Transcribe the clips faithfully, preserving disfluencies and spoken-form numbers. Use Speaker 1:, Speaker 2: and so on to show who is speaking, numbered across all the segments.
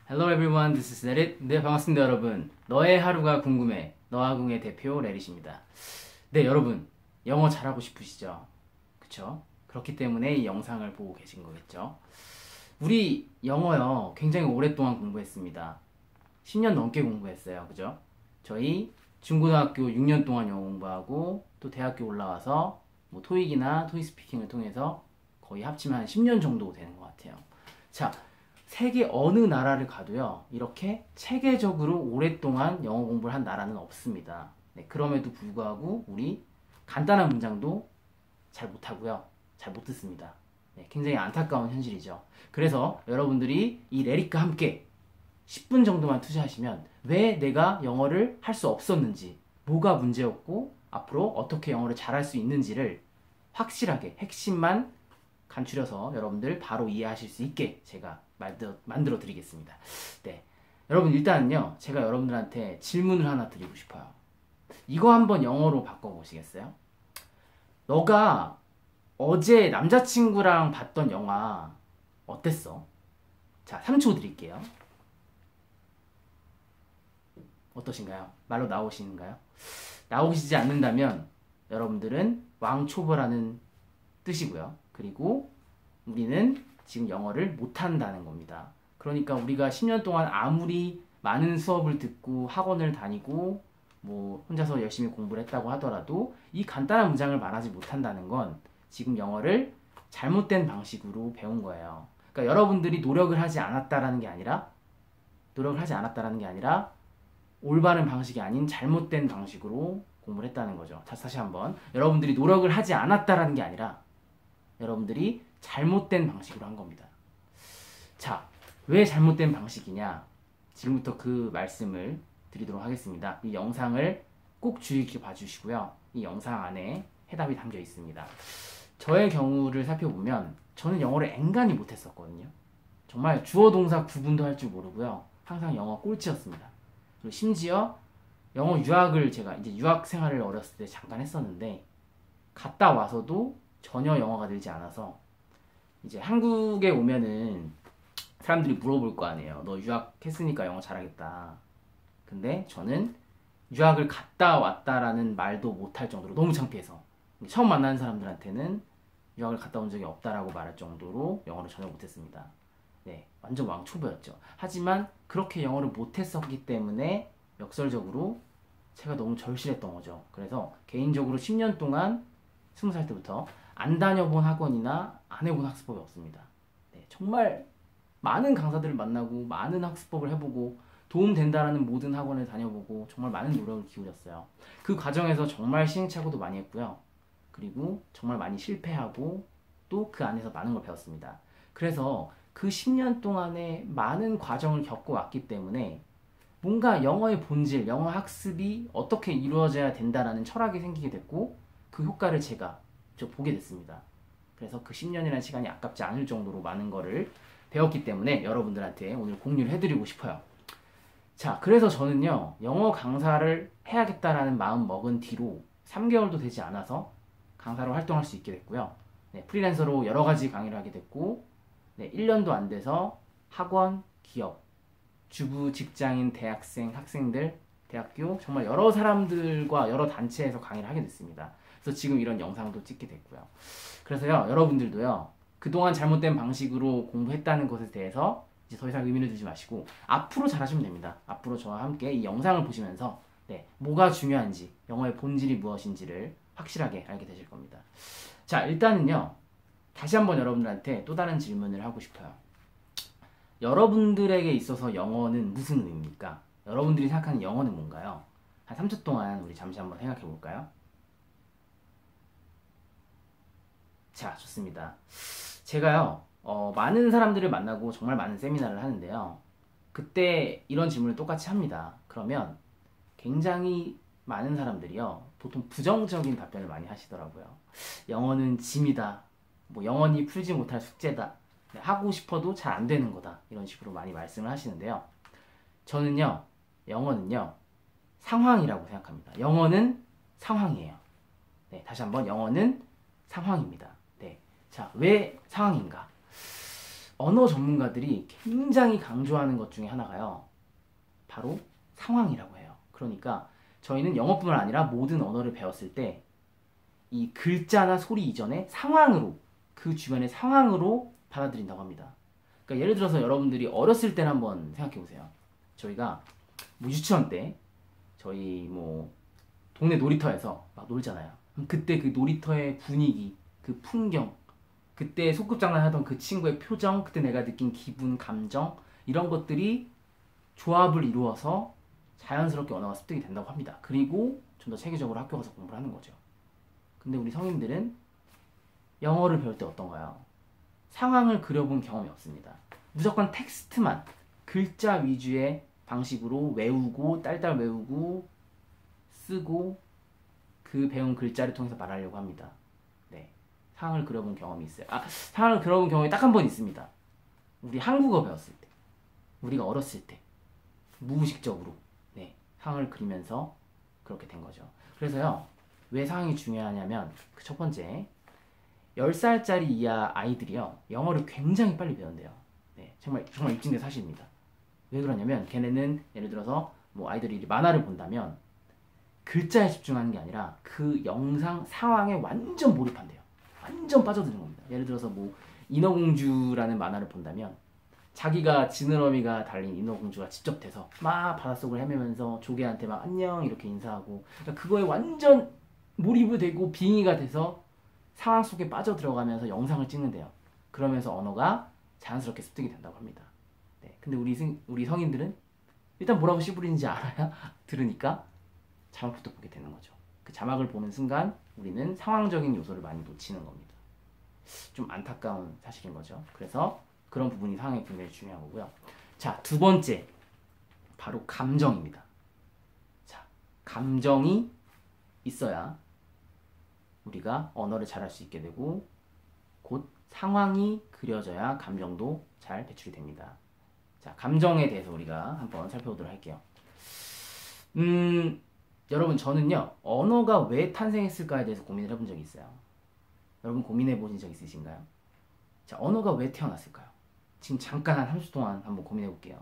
Speaker 1: Hello everyone, this is Lerit. 네, 반갑습니다 여러분. 너의 하루가 궁금해. 너하궁의 대표 레릿입니다. 네, 여러분. 영어 잘하고 싶으시죠? 그쵸? 그렇기 때문에 이 영상을 보고 계신 거겠죠? 우리 영어요, 굉장히 오랫동안 공부했습니다. 십 년 넘게 공부했어요. 그죠? 저희 중고등학교 육 년 동안 영어 공부하고 또 대학교 올라와서 뭐 토익이나 토익 스피킹을 통해서 거의 합치면 한 십 년 정도 되는 것 같아요. 자, 세계 어느 나라를 가도요, 이렇게 체계적으로 오랫동안 영어 공부를 한 나라는 없습니다. 네, 그럼에도 불구하고 우리 간단한 문장도 잘 못하고요, 잘 못 듣습니다. 네, 굉장히 안타까운 현실이죠. 그래서 여러분들이 이 레릿과 함께 십 분 정도만 투자하시면 왜 내가 영어를 할 수 없었는지, 뭐가 문제였고 앞으로 어떻게 영어를 잘할 수 있는지를 확실하게 핵심만 간추려서 여러분들 바로 이해하실 수 있게 제가 만들어, 만들어 드리겠습니다. 네, 여러분 일단은요, 제가 여러분들한테 질문을 하나 드리고 싶어요. 이거 한번 영어로 바꿔보시겠어요? 너가 어제 남자친구랑 봤던 영화 어땠어? 자, 삼 초 드릴게요. 어떠신가요? 말로 나오시는가요? 나오시지 않는다면 여러분들은 왕초보라는 뜻이고요. 그리고 우리는 지금 영어를 못한다는 겁니다. 그러니까 우리가 십 년 동안 아무리 많은 수업을 듣고 학원을 다니고 뭐 혼자서 열심히 공부를 했다고 하더라도 이 간단한 문장을 말하지 못한다는 건 지금 영어를 잘못된 방식으로 배운 거예요. 그러니까 여러분들이 노력을 하지 않았다라는 게 아니라 노력을 하지 않았다라는 게 아니라 올바른 방식이 아닌 잘못된 방식으로 공부를 했다는 거죠. 자, 다시 한번. 여러분들이 노력을 하지 않았다라는 게 아니라 여러분들이 잘못된 방식으로 한 겁니다. 자, 왜 잘못된 방식이냐? 지금부터 그 말씀을 드리도록 하겠습니다. 이 영상을 꼭 주의 깊게 봐주시고요. 이 영상 안에 해답이 담겨 있습니다. 저의 경우를 살펴보면 저는 영어를 앵간히 못했었거든요. 정말 주어 동사 구분도 할 줄 모르고요. 항상 영어 꼴찌였습니다. 그리고 심지어 영어 유학을 제가 이제 유학 생활을 어렸을 때 잠깐 했었는데 갔다 와서도 전혀 영어가 늘지 않아서 이제 한국에 오면은 사람들이 물어볼 거 아니에요. 너 유학했으니까 영어 잘하겠다. 근데 저는 유학을 갔다 왔다라는 말도 못할 정도로 너무 창피해서 처음 만나는 사람들한테는 유학을 갔다 온 적이 없다라고 말할 정도로 영어를 전혀 못했습니다. 네, 완전 왕초보였죠. 하지만 그렇게 영어를 못했었기 때문에 역설적으로 제가 너무 절실했던 거죠. 그래서 개인적으로 십 년 동안 스무 살 때부터 안 다녀본 학원이나 안 해본 학습법이 없습니다. 네, 정말 많은 강사들을 만나고 많은 학습법을 해보고 도움된다라는 모든 학원을 다녀보고 정말 많은 노력을 기울였어요. 그 과정에서 정말 시행착오도 많이 했고요. 그리고 정말 많이 실패하고 또 그 안에서 많은 걸 배웠습니다. 그래서 그 십 년 동안에 많은 과정을 겪어왔기 때문에 뭔가 영어의 본질, 영어 학습이 어떻게 이루어져야 된다라는 철학이 생기게 됐고 그 효과를 제가 저 보게 됐습니다. 그래서 그 십 년이라는 시간이 아깝지 않을 정도로 많은 거를 배웠기 때문에 여러분들한테 오늘 공유를 해드리고 싶어요. 자, 그래서 저는요, 영어 강사를 해야겠다라는 마음 먹은 뒤로 삼 개월도 되지 않아서 강사로 활동할 수 있게 됐고요. 네, 프리랜서로 여러 가지 강의를 하게 됐고, 네, 일 년도 안 돼서 학원, 기업, 주부, 직장인, 대학생, 학생들, 대학교, 정말 여러 사람들과 여러 단체에서 강의를 하게 됐습니다. 그래서 지금 이런 영상도 찍게 됐고요. 그래서요, 여러분들도요, 그동안 잘못된 방식으로 공부했다는 것에 대해서 이제 더 이상 의미를 두지 마시고 앞으로 잘하시면 됩니다. 앞으로 저와 함께 이 영상을 보시면서 네, 뭐가 중요한지, 영어의 본질이 무엇인지를 확실하게 알게 되실 겁니다. 자, 일단은요, 다시 한번 여러분들한테 또 다른 질문을 하고 싶어요. 여러분들에게 있어서 영어는 무슨 의미입니까? 여러분들이 생각하는 영어는 뭔가요? 한 삼 초 동안 우리 잠시 한번 생각해 볼까요? 자, 좋습니다. 제가요, 어, 많은 사람들을 만나고 정말 많은 세미나를 하는데요. 그때 이런 질문을 똑같이 합니다. 그러면 굉장히 많은 사람들이요, 보통 부정적인 답변을 많이 하시더라고요. 영어는 짐이다. 뭐 영원히 풀지 못할 숙제다. 네, 하고 싶어도 잘 안 되는 거다. 이런 식으로 많이 말씀을 하시는데요. 저는요, 영어는요, 상황이라고 생각합니다. 영어는 상황이에요. 네, 다시 한번 영어는 상황입니다. 네, 자, 왜 상황인가? 언어 전문가들이 굉장히 강조하는 것 중에 하나가요. 바로 상황이라고 해요. 그러니까 저희는 영어뿐만 아니라 모든 언어를 배웠을 때 이 글자나 소리 이전에 상황으로, 그 주변의 상황으로 받아들인다고 합니다. 그러니까 예를 들어서 여러분들이 어렸을 때를 한번 생각해 보세요. 저희가 뭐 유치원 때 저희 뭐 동네 놀이터에서 막 놀잖아요. 그럼 그때 그 놀이터의 분위기, 그 풍경, 그때 소꿉장난 하던 그 친구의 표정, 그때 내가 느낀 기분, 감정, 이런 것들이 조합을 이루어서 자연스럽게 언어가 습득이 된다고 합니다. 그리고 좀 더 체계적으로 학교 가서 공부를 하는 거죠. 근데 우리 성인들은 영어를 배울 때 어떤가요? 상황을 그려본 경험이 없습니다. 무조건 텍스트만, 글자 위주의 방식으로 외우고 딸딸 외우고 쓰고 그 배운 글자를 통해서 말하려고 합니다. 네, 상황을 그려본 경험이 있어요. 아, 상황을 그려본 경험이 딱 한 번 있습니다. 우리 한국어 배웠을 때, 우리가 어렸을 때 무의식적으로 네, 상황을 그리면서 그렇게 된 거죠. 그래서요, 왜 상황이 중요하냐면 그 첫 번째, 열 살짜리 이하 아이들이요 영어를 굉장히 빨리 배운대요. 네, 정말 정말 입증된 사실입니다. 왜 그러냐면 걔네는 예를 들어서 뭐 아이들이 만화를 본다면 글자에 집중하는 게 아니라 그 영상 상황에 완전 몰입한대요. 완전 빠져드는 겁니다. 예를 들어서 뭐 인어공주라는 만화를 본다면 자기가 지느러미가 달린 인어공주가 직접 돼서 막 바닷속을 헤매면서 조개한테 막 안녕 이렇게 인사하고, 그러니까 그거에 완전 몰입이 되고 빙의가 돼서 상황 속에 빠져들어가면서 영상을 찍는데요. 그러면서 언어가 자연스럽게 습득이 된다고 합니다. 네, 근데 우리, 성, 우리 성인들은 일단 뭐라고 씨부리는지 알아야 들으니까 자막부터 보게 되는 거죠. 그 자막을 보는 순간 우리는 상황적인 요소를 많이 놓치는 겁니다. 좀 안타까운 사실인 거죠. 그래서 그런 부분이 상황에 굉장히 중요한 거고요. 자, 두 번째, 바로 감정입니다. 자, 감정이 있어야 우리가 언어를 잘할 수 있게 되고, 곧 상황이 그려져야 감정도 잘 배출이 됩니다. 자, 감정에 대해서 우리가 한번 살펴보도록 할게요. 음, 여러분, 저는요 언어가 왜 탄생했을까에 대해서 고민을 해본 적이 있어요. 여러분 고민해 보신 적 있으신가요? 자, 언어가 왜 태어났을까요? 지금 잠깐 한 삼 초 동안 한번 고민해 볼게요.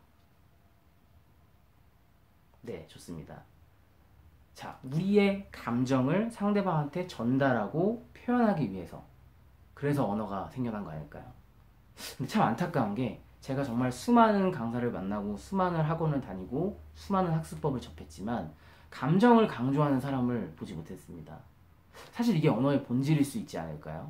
Speaker 1: 네, 좋습니다. 자, 우리의 감정을 상대방한테 전달하고 표현하기 위해서, 그래서 언어가 생겨난 거 아닐까요? 근데 참 안타까운 게 제가 정말 수많은 강사를 만나고 수많은 학원을 다니고 수많은 학습법을 접했지만 감정을 강조하는 사람을 보지 못했습니다. 사실 이게 언어의 본질일 수 있지 않을까요?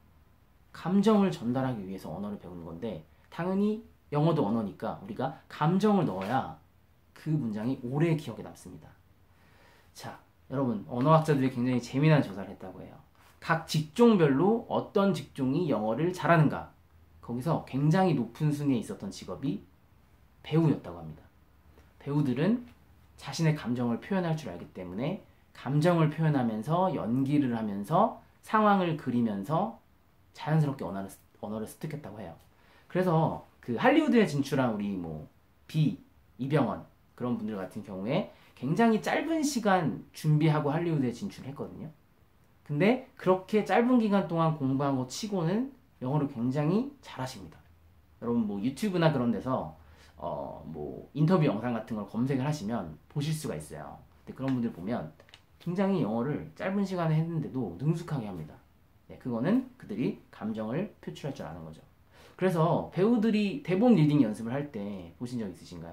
Speaker 1: 감정을 전달하기 위해서 언어를 배우는 건데, 당연히 영어도 언어니까 우리가 감정을 넣어야 그 문장이 오래 기억에 남습니다. 자, 여러분, 언어학자들이 굉장히 재미난 조사를 했다고 해요. 각 직종별로 어떤 직종이 영어를 잘하는가, 거기서 굉장히 높은 순위에 있었던 직업이 배우였다고 합니다. 배우들은 자신의 감정을 표현할 줄 알기 때문에 감정을 표현하면서 연기를 하면서 상황을 그리면서 자연스럽게 언어를, 언어를 습득했다고 해요. 그래서 그 할리우드에 진출한 우리 뭐 비, 이병헌 그런 분들 같은 경우에 굉장히 짧은 시간 준비하고 할리우드에 진출했거든요. 근데 그렇게 짧은 기간 동안 공부한 것 치고는 영어를 굉장히 잘하십니다. 여러분 뭐 유튜브나 그런 데서 어 뭐 인터뷰 영상 같은 걸 검색을 하시면 보실 수가 있어요. 근데 그런 분들 보면 굉장히 영어를 짧은 시간에 했는데도 능숙하게 합니다. 네, 그거는 그들이 감정을 표출할 줄 아는 거죠. 그래서 배우들이 대본 리딩 연습을 할 때 보신 적 있으신가요?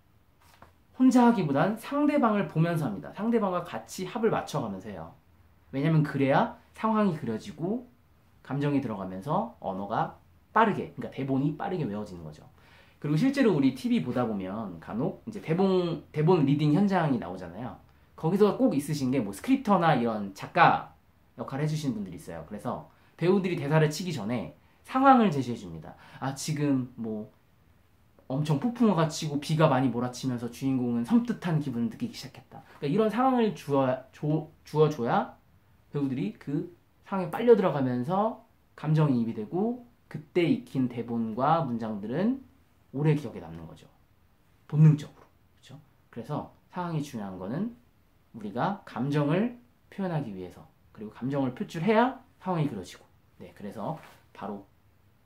Speaker 1: 혼자 하기보단 상대방을 보면서 합니다. 상대방과 같이 합을 맞춰가면서 해요. 왜냐면 그래야 상황이 그려지고 감정이 들어가면서 언어가 빠르게, 그러니까 대본이 빠르게 외워지는 거죠. 그리고 실제로 우리 티비 보다 보면 간혹 이제 대본, 대본 리딩 현장이 나오잖아요. 거기서 꼭 있으신 게 뭐 스크립터나 이런 작가 역할을 해주시는 분들이 있어요. 그래서 배우들이 대사를 치기 전에 상황을 제시해 줍니다. 아, 지금 뭐 엄청 폭풍우가 치고 비가 많이 몰아치면서 주인공은 섬뜩한 기분을 느끼기 시작했다. 그러니까 이런 상황을 주어, 줘, 주어줘야 배우들이 그 상황에 빨려 들어가면서 감정이입이 되고 그때 익힌 대본과 문장들은 오래 기억에 남는 거죠. 본능적으로. 그렇죠? 그래서 상황이 중요한 거는 우리가 감정을 표현하기 위해서, 그리고 감정을 표출해야 상황이 그려지고, 네, 그래서 바로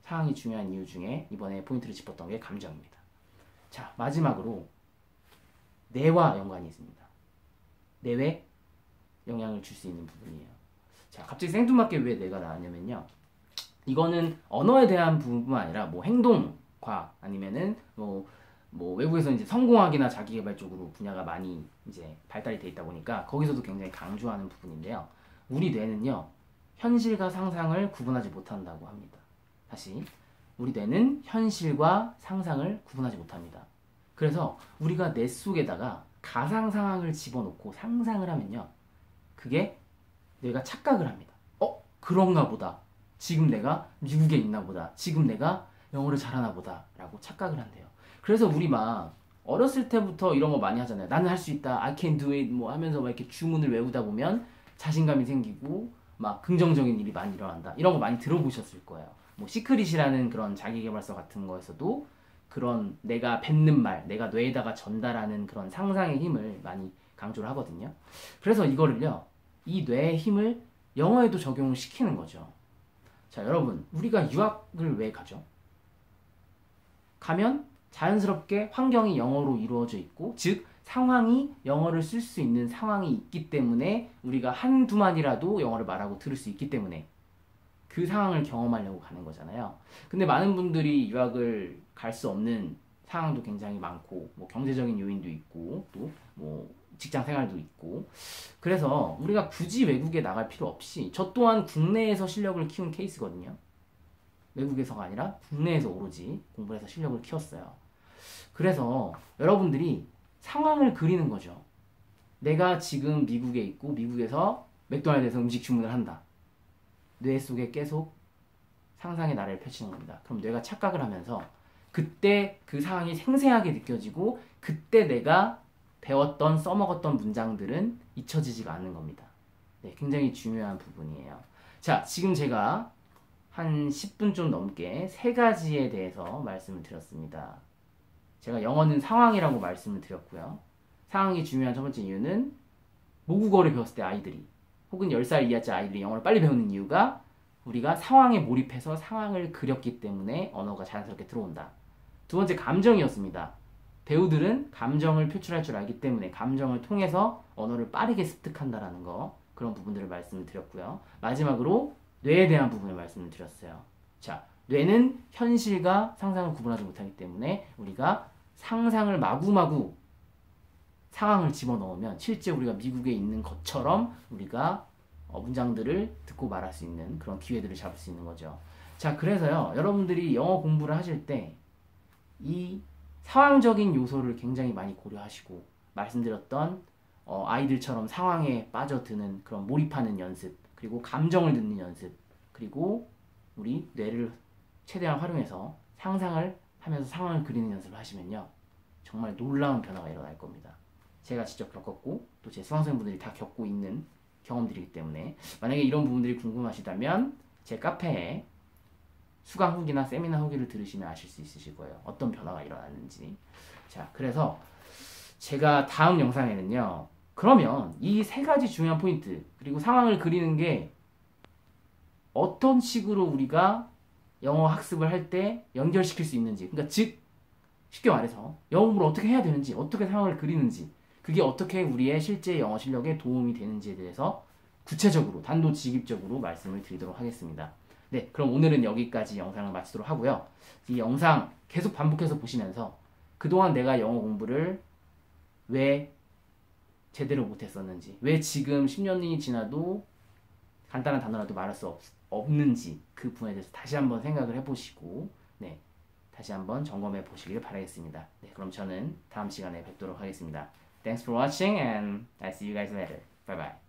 Speaker 1: 상황이 중요한 이유 중에 이번에 포인트를 짚었던 게 감정입니다. 자, 마지막으로 뇌와 연관이 있습니다. 뇌에 영향을 줄 수 있는 부분이에요. 자, 갑자기 생뚱맞게 왜 뇌가 나왔냐면요. 이거는 언어에 대한 부분뿐만 아니라 뭐 행동과 아니면은 뭐, 뭐 외국에서 이제 성공학이나 자기개발 쪽으로 분야가 많이 이제 발달이 돼 있다 보니까 거기서도 굉장히 강조하는 부분인데요. 우리 뇌는요, 현실과 상상을 구분하지 못한다고 합니다. 다시, 우리 뇌는 현실과 상상을 구분하지 못합니다. 그래서 우리가 뇌 속에다가 가상 상황을 집어넣고 상상을 하면요, 그게 뇌가 착각을 합니다. 어? 그런가 보다. 지금 내가 미국에 있나 보다. 지금 내가 영어를 잘하나 보다. 라고 착각을 한대요. 그래서 우리 막 어렸을 때부터 이런 거 많이 하잖아요. 나는 할 수 있다. I can do it. 뭐 하면서 막 이렇게 주문을 외우다 보면 자신감이 생기고 막 긍정적인 일이 많이 일어난다. 이런 거 많이 들어보셨을 거예요. 뭐 시크릿이라는 그런 자기계발서 같은 거에서도 그런 내가 뱉는 말, 내가 뇌에다가 전달하는 그런 상상의 힘을 많이 강조를 하거든요. 그래서 이거를요, 이 뇌의 힘을 영어에도 적용을 시키는 거죠. 자, 여러분, 우리가 유학을 왜 가죠? 가면 자연스럽게 환경이 영어로 이루어져 있고, 즉 상황이 영어를 쓸 수 있는 상황이 있기 때문에 우리가 한두 마디라도 영어를 말하고 들을 수 있기 때문에 그 상황을 경험하려고 가는 거잖아요. 근데 많은 분들이 유학을 갈 수 없는 상황도 굉장히 많고, 뭐 경제적인 요인도 있고, 또 뭐 직장 생활도 있고, 그래서 우리가 굳이 외국에 나갈 필요 없이, 저 또한 국내에서 실력을 키운 케이스거든요. 외국에서가 아니라 국내에서 오로지 공부해서 실력을 키웠어요. 그래서 여러분들이 상황을 그리는 거죠. 내가 지금 미국에 있고 미국에서 맥도날드에서 음식 주문을 한다. 뇌 속에 계속 상상의 나래를 펼치는 겁니다. 그럼 뇌가 착각을 하면서 그때 그 상황이 생생하게 느껴지고, 그때 내가 배웠던 써먹었던 문장들은 잊혀지지가 않는 겁니다. 네, 굉장히 중요한 부분이에요. 자, 지금 제가 한 십 분 좀 넘게 세 가지에 대해서 말씀을 드렸습니다. 제가 영어는 상황이라고 말씀을 드렸고요. 상황이 중요한 첫 번째 이유는 모국어를 배웠을 때 아이들이, 혹은 열 살 이하짜 아이들이 영어를 빨리 배우는 이유가 우리가 상황에 몰입해서 상황을 그렸기 때문에 언어가 자연스럽게 들어온다. 두 번째, 감정이었습니다. 배우들은 감정을 표출할 줄 알기 때문에 감정을 통해서 언어를 빠르게 습득한다라는 거, 그런 부분들을 말씀을 드렸고요. 마지막으로 뇌에 대한 부분을 말씀을 드렸어요. 자, 뇌는 현실과 상상을 구분하지 못하기 때문에 우리가 상상을 마구마구 상황을 집어넣으면 실제 우리가 미국에 있는 것처럼 우리가 어, 문장들을 듣고 말할 수 있는 그런 기회들을 잡을 수 있는 거죠. 자, 그래서요, 여러분들이 영어 공부를 하실 때 이 상황적인 요소를 굉장히 많이 고려하시고, 말씀드렸던 어, 아이들처럼 상황에 빠져드는 그런 몰입하는 연습, 그리고 감정을 듣는 연습, 그리고 우리 뇌를 최대한 활용해서 상상을 하면서 상황을 그리는 연습을 하시면요, 정말 놀라운 변화가 일어날 겁니다. 제가 직접 겪었고 또 제 수강생분들이 다 겪고 있는 경험들이기 때문에, 만약에 이런 부분들이 궁금하시다면 제 카페에 수강 후기나 세미나 후기를 들으시면 아실 수 있으실 거예요. 어떤 변화가 일어났는지. 자, 그래서 제가 다음 영상에는요, 그러면 이 세 가지 중요한 포인트, 그리고 상황을 그리는 게 어떤 식으로 우리가 영어 학습을 할 때 연결시킬 수 있는지, 그러니까 즉 쉽게 말해서 영어 공부를 어떻게 해야 되는지, 어떻게 상황을 그리는지, 그게 어떻게 우리의 실제 영어 실력에 도움이 되는지에 대해서 구체적으로 단도직입적으로 말씀을 드리도록 하겠습니다. 네, 그럼 오늘은 여기까지 영상을 마치도록 하고요. 이 영상 계속 반복해서 보시면서 그동안 내가 영어 공부를 왜 제대로 못했었는지, 왜 지금 십 년이 지나도 간단한 단어라도 말할 수 없, 없는지, 그 부분에 대해서 다시 한번 생각을 해보시고, 네, 다시 한번 점검해 보시길 바라겠습니다. 네, 그럼 저는 다음 시간에 뵙도록 하겠습니다. Thanks for watching and I'll see you guys later. Bye bye.